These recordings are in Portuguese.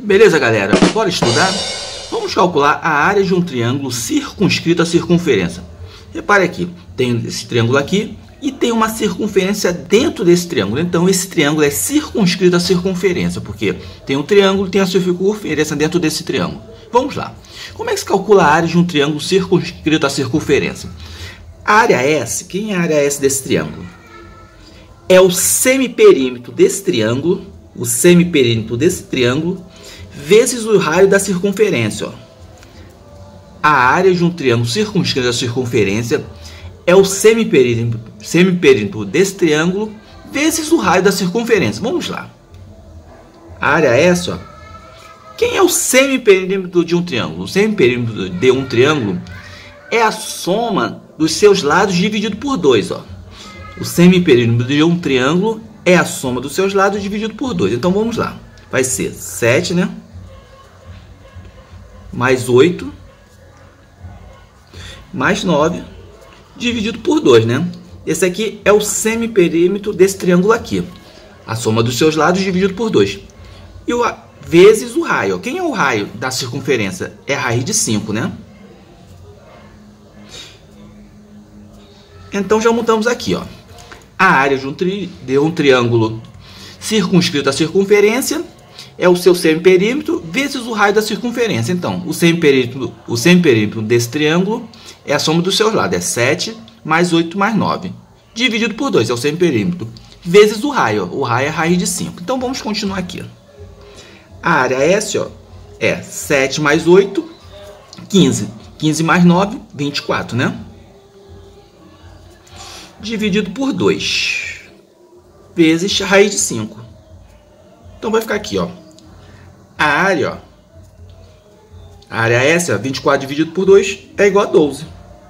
Beleza, galera? Bora estudar? Vamos calcular a área de um triângulo circunscrito à circunferência. Repare aqui, tem esse triângulo aqui e tem uma circunferência dentro desse triângulo. Então, esse triângulo é circunscrito à circunferência, porque tem um triângulo e tem a circunferência dentro desse triângulo. Vamos lá. Como é que se calcula a área de um triângulo circunscrito à circunferência? A área S, quem é a área S desse triângulo? É o semiperímetro desse triângulo, vezes o raio da circunferência. Ó. A área de um triângulo circunscrito à circunferência é o semiperímetro desse triângulo vezes o raio da circunferência. Vamos lá. A área S, ó. Quem é o semiperímetro de um triângulo? O semiperímetro de um triângulo é a soma dos seus lados dividido por 2. Ó. O semiperímetro de um triângulo é a soma dos seus lados dividido por 2. Então vamos lá. Vai ser 7, né? Mais 8, mais 9, dividido por 2, né? Esse aqui é o semiperímetro desse triângulo aqui. A soma dos seus lados dividido por 2. E vezes o raio. Quem é o raio da circunferência? É a raiz de 5, né? Então já montamos aqui, ó. A área de um triângulo circunscrito à circunferência é o seu semiperímetro vezes o raio da circunferência. Então, o semiperímetro desse triângulo é a soma dos seus lados. É 7 mais 8 mais 9. Dividido por 2 é o semiperímetro. Vezes o raio. Ó. O raio é a raiz de 5. Então, vamos continuar aqui. A área S, ó, é 7 mais 8, 15. 15 mais 9, 24, né? Dividido por 2. Vezes a raiz de 5. Então, vai ficar aqui, ó. A área, ó. A área S, ó, 24 dividido por 2 é igual a 12.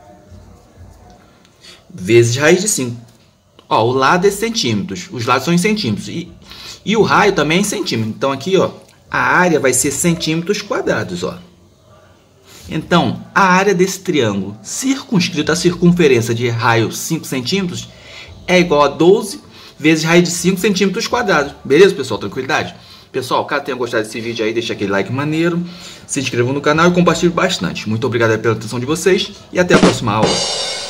Vezes raiz de 5. Ó, o lado é centímetros. Os lados são em centímetros. E o raio também é em centímetros. Então, aqui, ó, a área vai ser centímetros quadrados, ó. Então, a área desse triângulo circunscrito à circunferência de raio 5 centímetros é igual a 12 vezes raiz de 5 centímetros quadrados. Beleza, pessoal? Tranquilidade? Pessoal, caso tenha gostado desse vídeo aí, deixa aquele like maneiro, se inscrevam no canal e compartilhe bastante. Muito obrigado pela atenção de vocês e até a próxima aula.